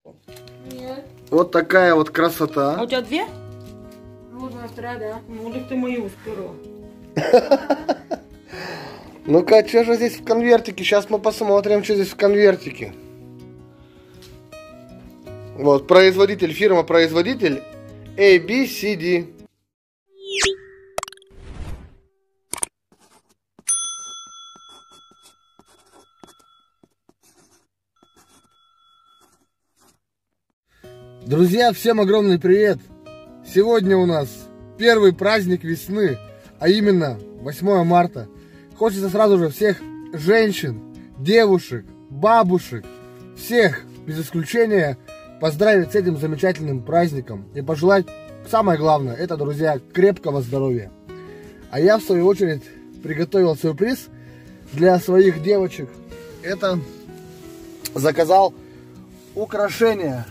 Нет. Вот такая вот красота. А у тебя две? Нужна вторая, да. Ну, или ты мою успела. Ну-ка, что же здесь в конвертике? Сейчас мы посмотрим, что здесь в конвертике. Вот, производитель, фирма-производитель ABCD. Друзья, всем огромный привет! Сегодня у нас первый праздник весны, а именно 8 марта. Хочется сразу же всех женщин, девушек, бабушек, всех без исключения поздравить с этим замечательным праздником и пожелать, самое главное, это, друзья, крепкого здоровья. А я, в свою очередь, приготовил сюрприз для своих девочек. Это заказал украшения.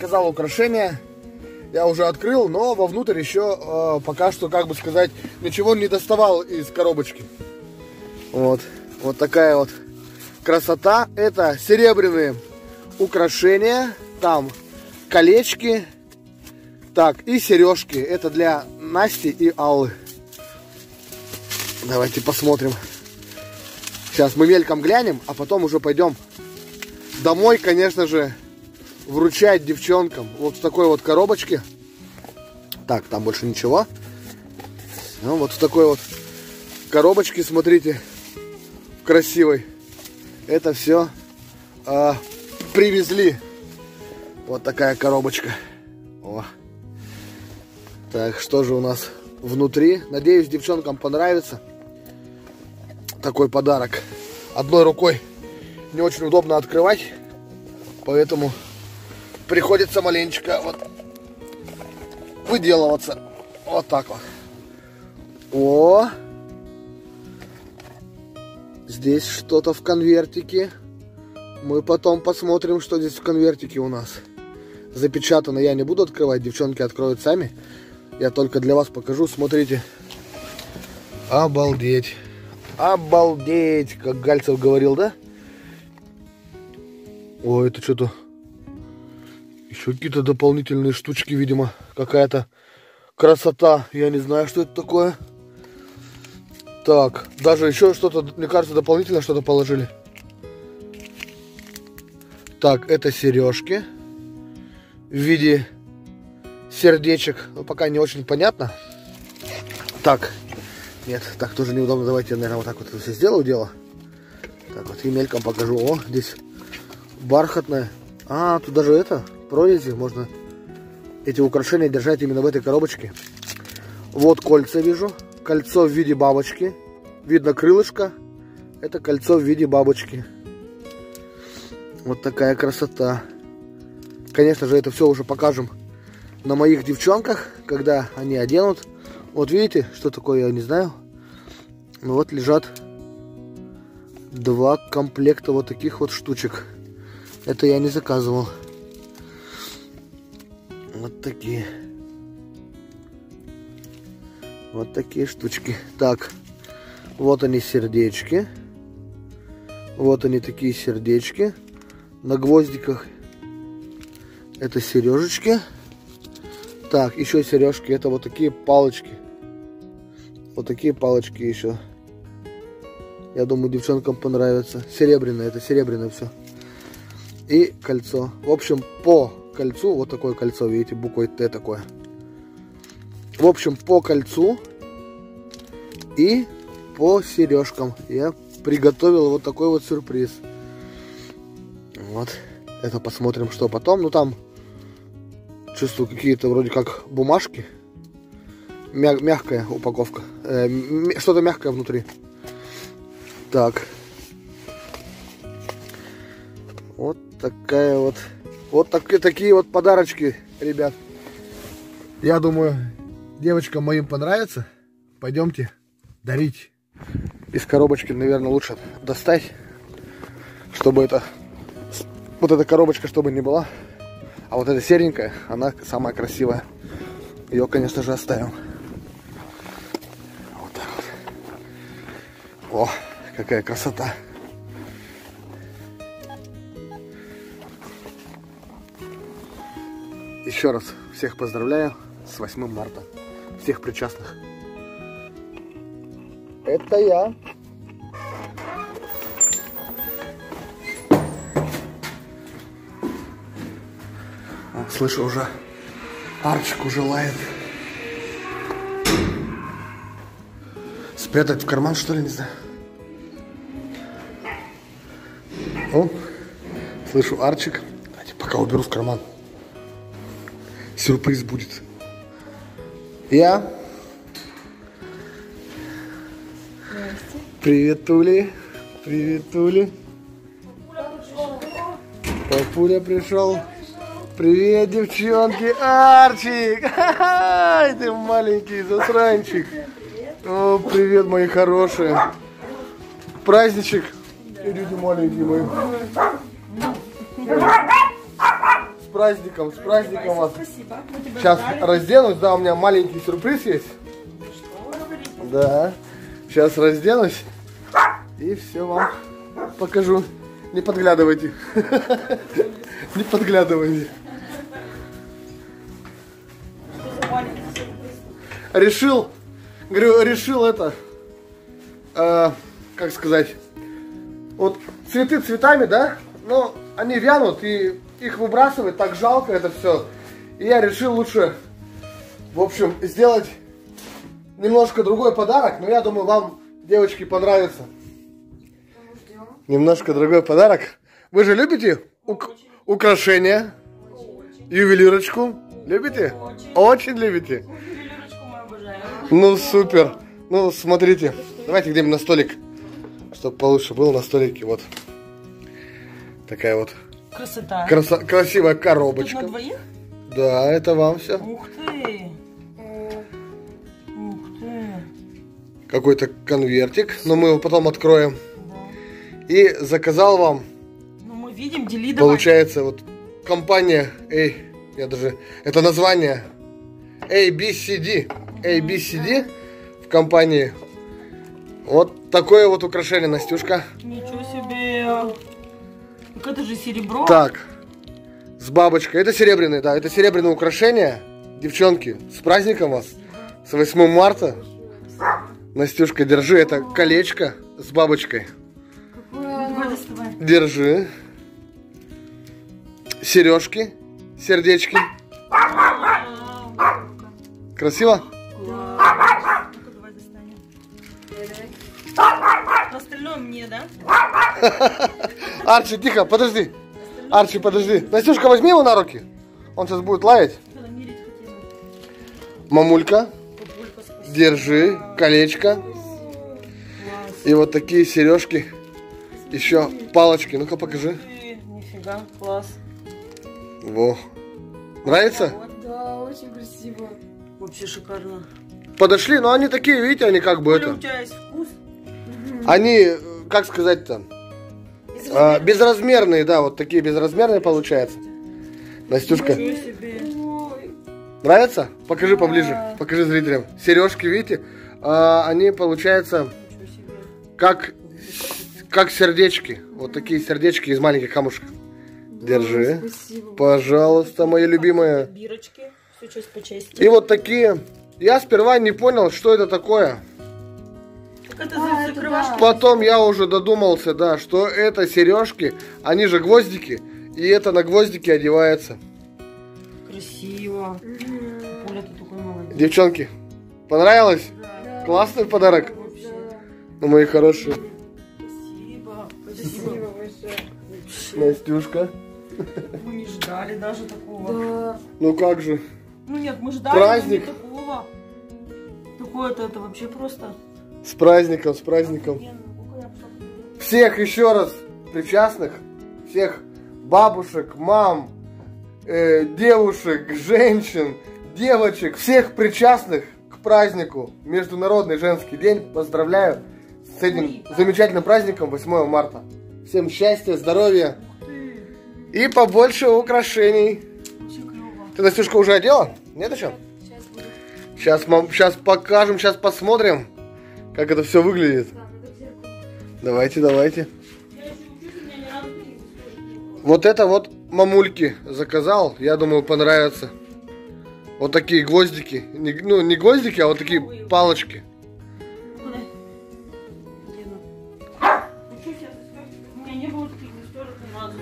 Я уже открыл, но вовнутрь еще пока что, как бы сказать, ничего не доставал из коробочки. Вот такая вот красота. Это серебряные украшения, там колечки, так, и сережки. Это для Насти и Аллы. Давайте посмотрим. Сейчас мы мельком глянем, а потом уже пойдем домой, конечно же, вручать девчонкам вот в такой вот коробочке. Так, там больше ничего. Ну, вот в такой вот коробочке, смотрите, красивой. Это все привезли. Вот такая коробочка. О. Так, что же у нас внутри? Надеюсь, девчонкам понравится такой подарок. Одной рукой не очень удобно открывать, поэтому приходится маленечко вот выделываться. Вот так вот. О! Здесь что-то в конвертике. Мы потом посмотрим, что здесь в конвертике у нас. Запечатано я не буду открывать, девчонки откроют сами. Я только для вас покажу. Смотрите. Обалдеть. Обалдеть, как Гальцев говорил, да? О, это что-то... Еще какие-то дополнительные штучки, видимо. Какая-то красота. Я не знаю, что это такое. Так, даже еще что-то, мне кажется, дополнительно что-то положили. Так, это сережки в виде сердечек. Но пока не очень понятно. Так, нет, так тоже неудобно. Давайте я, наверное, вот так вот это все сделаю дело. Так вот, и мельком покажу. О, здесь бархатная. А, тут даже это... прорези, можно эти украшения держать именно в этой коробочке. Вот кольца вижу. Кольцо в виде бабочки. Видно крылышко. Это кольцо в виде бабочки. Вот такая красота. Конечно же, это все уже покажем на моих девчонках, когда они оденут. Вот видите, что такое, я не знаю. Ну вот лежат два комплекта вот таких вот штучек. Это я не заказывал. Вот такие. Вот такие штучки. Так. Вот они сердечки. Вот они такие сердечки. На гвоздиках. Это сережечки. Так, еще сережки. Это вот такие палочки. Вот такие палочки еще. Я думаю, девчонкам понравится. Серебряное. Это серебряное все. И кольцо. В общем, по кольцу, вот такое кольцо, видите, буквой Т такое. В общем, по кольцу и по сережкам я приготовил вот такой вот сюрприз. Вот, это посмотрим, что потом. Ну там, чувствую, какие-то вроде как бумажки. Мягкая упаковка. Что-то мягкое внутри. Так. Вот такая вот. Вот такие вот подарочки, ребят. Я думаю, девочкам моим понравится. Пойдемте дарить. Из коробочки, наверное, лучше достать, чтобы это... Вот эта коробочка, чтобы не была. А вот эта серенькая, она самая красивая. Ее, конечно же, оставим. Вот так вот. О, какая красота. Еще раз всех поздравляю с 8 марта. Всех причастных. Это я. О, слышу уже. Арчик уже лает. Спрятать в карман, что ли, не знаю. О, слышу Арчик. Давайте пока уберу в карман. Сюрприз будет. Я. Привет, Тули. Привет, Тули. Папуля пришел. Привет, девчонки. Арчик. Ай, ты маленький засранчик. О, привет, мои хорошие. Праздничек. Люди маленькие мои. С праздником вас. Спасибо. Сейчас разденусь, да, у меня маленький сюрприз есть. Да. Сейчас разденусь и все вам покажу. Не подглядывайте. Не подглядывайте. Решил это, как сказать, вот цветы цветами, да, но они вянут и их выбрасывать так жалко это все. И я решил лучше, в общем, сделать немножко другой подарок, но я думаю, вам, девочки, понравится. Немножко другой подарок. Вы же любите украшения? Ювелирочку? Любите? Очень любите? Ну, супер. Ну, смотрите. Давайте где-нибудь на столик, чтобы получше было на столике. Вот. Такая вот. Красота. Красивая коробочка. Тут на двоих? Да, это вам все. Ух ты. Ух ты. Какой-то конвертик, но мы его потом откроем. Да. И заказал вам. Ну, мы видим, дели давай. Получается, вот компания, это название ABCD в компании. Вот такое вот украшение, Настюшка. Ничего себе. Так это же серебро. Так, с бабочкой. Это серебряное, да, это серебряное украшение. Девчонки, с праздником вас. С 8 марта. Настюшка, держи, это колечко с бабочкой. Давай, доставай. Держи. Сережки, сердечки. Красиво? Давай достанем. Остальное мне, да? Арчи, тихо, подожди. Арчи, подожди. Настюшка, возьми его на руки. Он сейчас будет лаять. Мамулька, держи колечко. И вот такие сережки. Еще палочки. Ну-ка, покажи. Нифига, класс. Во. Нравится? Да, очень красиво. Вообще шикарно. Подошли, но они такие, видите, они как бы Коля, это. у тебя есть вкус? Они, как сказать-то, безразмерные, да, вот такие безразмерные получаются. Настюшка, нравится? Покажи поближе, покажи зрителям. Сережки, видите, они получаются как сердечки. Вот такие сердечки из маленьких камушек. Держи. Спасибо. Пожалуйста, моя любимая. Бирочки, все часть по части. И вот такие. Я сперва не понял, что это такое. Это закрывашки. Потом я уже додумался, да, что это сережки, они же гвоздики, и это на гвоздики одевается. Красиво. Оля, ты такой молодец. Девчонки, понравилось? Да. Классный подарок? Ну, мои хорошие. Спасибо. Спасибо большое. Настюшка. Мы не ждали даже такого. Да. Ну как же. Ну нет, мы ждали Праздник. но не такого. Такое-то это вообще просто. С праздником, с праздником. Всех еще раз причастных, всех бабушек, мам, девушек, женщин, девочек, всех причастных к празднику Международный женский день. Поздравляю с этим замечательным праздником 8 марта. Всем счастья, здоровья и побольше украшений. Ты, Настюшка, уже одела? Нет еще? Сейчас покажем, сейчас посмотрим, как это все выглядит. Давайте, давайте. Вот это вот мамульке заказал. Я думаю, понравится. Вот такие гвоздики. Ну, не гвоздики, а вот такие палочки. У меня не было таких застежек, не надо.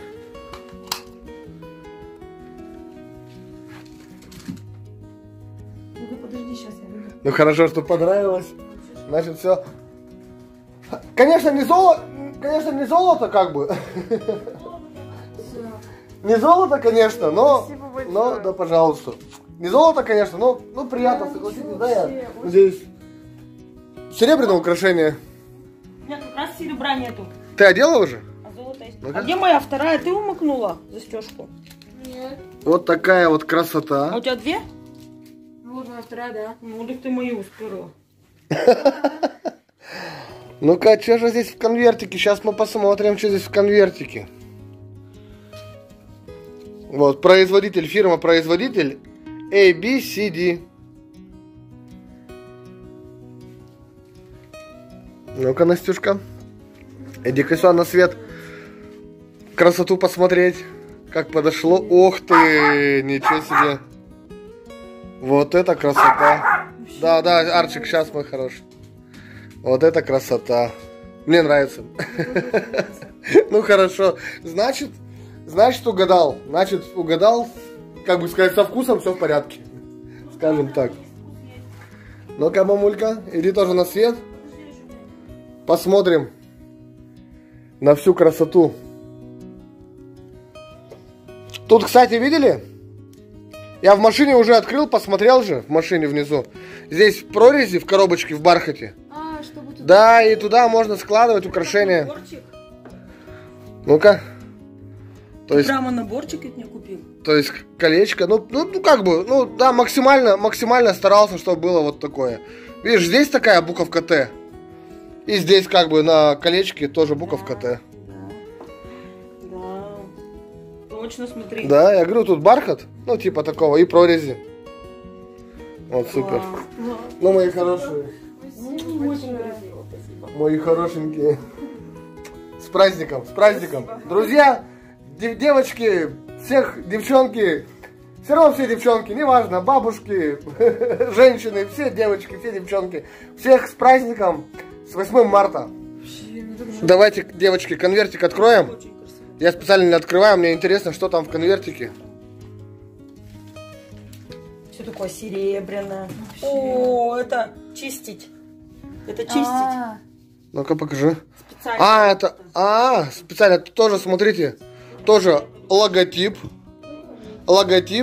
Ну, подожди, сейчас я выйду. Ну, хорошо, что понравилось. Значит, все. Конечно, не золото, как бы. Всё. Не золото, конечно, но... Спасибо большое. Но, да, пожалуйста. Не золото, конечно, но ну, приятно, Да, согласитесь, ничего, да, я вообще, очень- надеюсь. Серебряное украшение. У меня как раз серебра нету, Ты одела уже? а золото есть. Ну-ка. А где моя вторая? Ты умыкнула застежку? Нет. Вот такая вот А красота. у тебя две? Вот моя вторая, да. Ну, так ты мою успела. Ну-ка, что же здесь в конвертике? Сейчас мы посмотрим, что здесь в конвертике. Вот, производитель, фирма-производитель ABCD. Ну-ка, Настюшка, иди-ка сюда на свет. Красоту посмотреть. Как подошло. Ох ты, ничего себе. Вот это красота. Да, да, Арчик, сейчас мой хороший. Вот это красота. Мне нравится. Ну хорошо. Значит угадал. Значит, угадал, как бы сказать, со вкусом все в порядке. Скажем так. Ну-ка, мамулька, иди тоже на свет. Посмотрим на всю красоту. Тут, кстати, видели? Я в машине уже открыл, посмотрел же, в машине внизу. Здесь прорези в коробочке, в бархате. А, чтобы тут... Да, и туда можно складывать украшения. Наборчик? Ну-ка. То есть, Прямо наборчик от меня купил. то есть колечко, ну как бы, ну да, максимально старался, чтобы было вот такое. Видишь, здесь такая буковка Т. И здесь как бы на колечке тоже буковка Т. Да. Точно смотри. Да, я говорю, тут бархат, ну типа такого, и прорези. Вот супер. Вау. Ну, мои хорошие, Спасибо Очень большое. красиво, спасибо. мои хорошенькие. С праздником, с праздником. Друзья, девочки, всех девчонки, все равно все девчонки, неважно, бабушки, женщины, все девочки, все девчонки, всех с праздником, с 8 марта. Вообще, ну, так же. Давайте, девочки, конвертик откроем. Очень красиво. Я специально не открываю, мне интересно, что там в конвертике. Все такое серебряное. Вообще. О, это чистить. Это чистить. А, Ну-ка, покажи. Специально. Специально, это тоже, смотрите, тоже логотип. Логотип.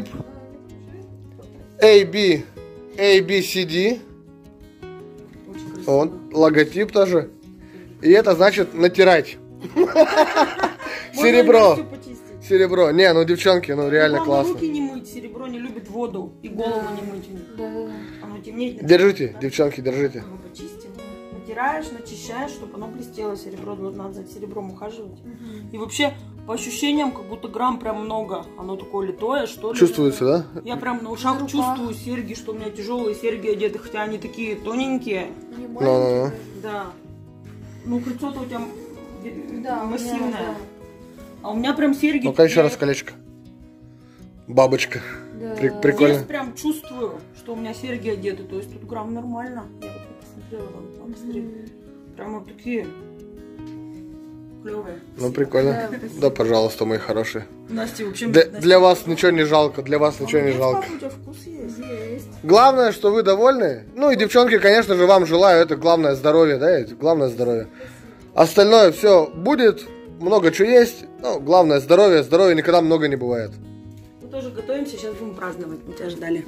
ABCD. Очень красиво. Вот, логотип тоже. И это значит натирать. Серебро. Можно Настю почистить. Серебро. Не, ну девчонки, ну реально Главное, классно. руки не мыть, серебро не любит воду. И голову не мыть. да, да, да. Оно темнеет. Держите, девчонки, держите. Мы почистим. Натираешь, начищаешь, чтобы оно блестело. Серебро, надо за серебром ухаживать. И вообще, по ощущениям, как будто грамм прям много. Оно такое литое, что ли. Чувствуется, да? Я прям на ушах Рука. чувствую серьги, что у меня тяжелые серьги одеты, хотя они такие тоненькие. Не Ну-ну-ну. маленькие. Да. Ну, кольцо-то у тебя Да, у меня, массивное. да. А у меня прям серьги. Ну-ка еще я раз колечко. Бабочка. Да. Прикольно. Здесь прям чувствую, что у меня серьги одеты. То есть тут грамм нормально. Я вот посмотрела, вам посмотри. Прямо такие клевые. Ну прикольно. Да, спасибо. Да, пожалуйста, мои хорошие. Настя, в общем, Для вас ничего не жалко, для вас ничего не жалко. У тебя вкус есть. Есть. Главное, что вы довольны. Ну и девчонки, конечно же, вам желаю. Это главное здоровье, да? Это главное здоровье. Остальное все будет, много чего есть. Ну, главное здоровье. Здоровья никогда много не бывает. Мы тоже готовимся, сейчас будем праздновать. Мы тебя ждали.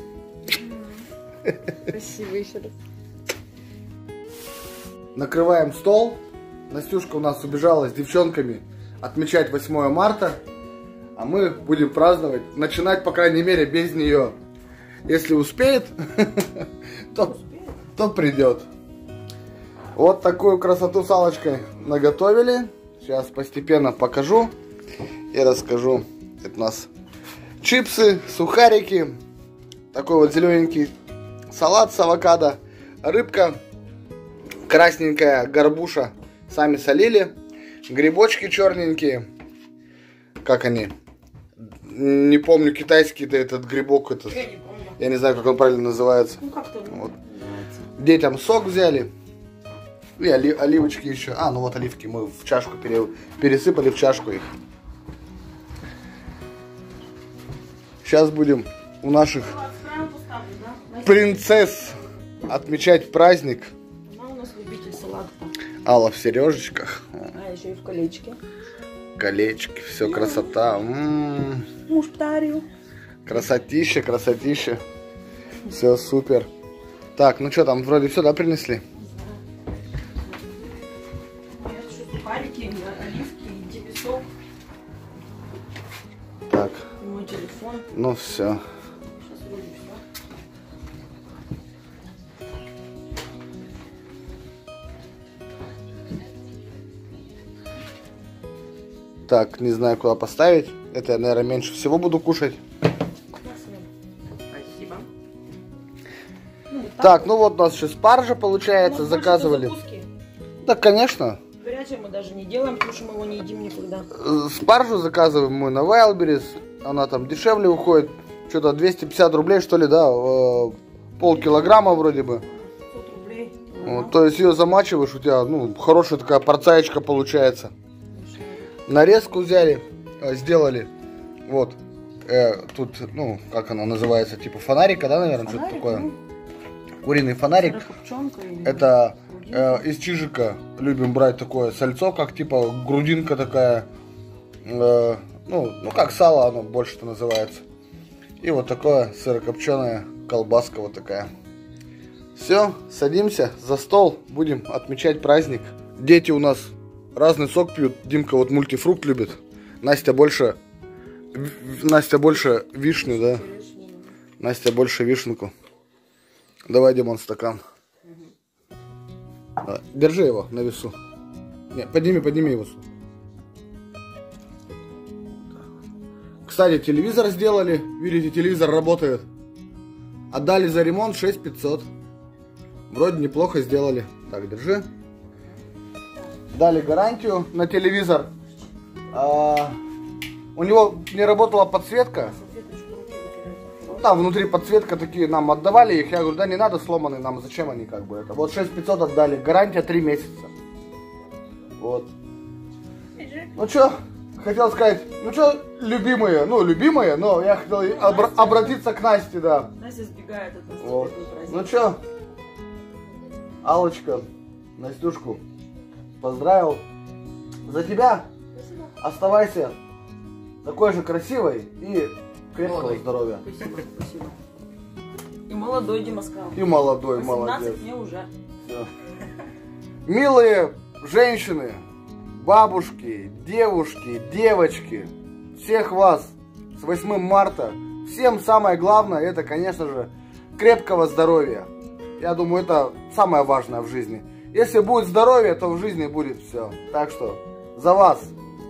Спасибо еще раз. Накрываем стол. Настюшка у нас убежала с девчонками отмечать 8 марта. А мы будем праздновать. Начинать, по крайней мере, без нее. Если успеет, то придет. Вот такую красоту с Аллочкой наготовили. Сейчас постепенно покажу и расскажу. Это у нас чипсы, сухарики. Такой вот зелененький салат с авокадо. Рыбка красненькая, горбуша. Сами солили. Грибочки черненькие. Как они? Не помню, китайский-то этот грибок этот. Я не помню. Я не знаю, как он правильно называется. Ну как-то Вот. называется. Детям сок взяли. И оливочки еще. А, ну вот оливки мы в чашку пересыпали в чашку их. Сейчас будем у наших принцесс отмечать праздник. Она у нас любитель салата. Алла в сережечках. А еще и в колечке. Колечки, все красота. Муж подарил. Красотища, красотища. Все супер. Так, ну что там, вроде все, да, принесли? Сухарики, оливки, иди песок. Так, Мой телефон. ну все. Сейчас вроде все. Так, не знаю, куда поставить. Это я, наверное, меньше всего буду кушать. Спасибо. Ну, Так, ну вот у нас еще спаржа получается, заказывали. Да, конечно. Горячее мы даже не делаем, потому что мы его не едим никогда. Спаржу заказываем мы на Wildberries. Она там дешевле уходит. Что-то 250 рублей, что ли, да? Полкилограмма вроде бы. 500 рублей. Вот, то есть ее замачиваешь, у тебя, ну, хорошая такая порцаечка получается. Нарезку взяли, сделали. Вот. Тут, ну, как она называется, типа фонарика, да, наверное, что-то такое. Куриный фонарик. Это из чижика любим брать такое сальцо, как типа грудинка такая. Ну, как сало оно больше-то называется. И вот такое сырокопченая колбаска вот такая. Все, садимся за стол, будем отмечать праздник. Дети у нас разный сок пьют. Димка вот мультифрукт любит. Настя больше вишню, да? Настя больше вишенку. Давай, Димон, стакан. Давай. Держи его на весу. Не, подними его. Кстати, телевизор сделали. Видите, телевизор работает. Отдали за ремонт 6500. Вроде неплохо сделали. Так, держи. Дали гарантию на телевизор. У него не работала подсветка. Там внутри подсветка такие нам отдавали их. Я говорю, да не надо, сломанные нам, зачем они как бы это. Вот 6500 отдали. Гарантия 3 месяца. Вот. Ну что, хотел сказать, ну что, любимые, но я хотел обратиться к Насте, да. Настя сбегает от нас. Вот. Ну что, Аллочка, Настюшку поздравил. За тебя оставайся такой же красивой и крепкого здоровья. Спасибо. И молодой, Дима сказал. И молодой, 18 молодец. мне уже. Все. Милые женщины, бабушки, девушки, девочки, всех вас с 8 марта. Всем самое главное, это, конечно же, крепкого здоровья. Я думаю, это самое важное в жизни. Если будет здоровье, то в жизни будет все. Так что за вас.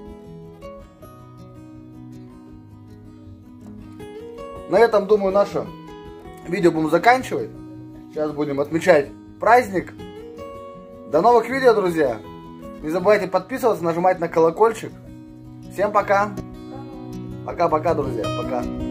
На этом, думаю, наше видео будем заканчивать. Сейчас будем отмечать праздник. До новых видео, друзья. Не забывайте подписываться, нажимать на колокольчик. Всем пока. Пока-пока, друзья. Пока.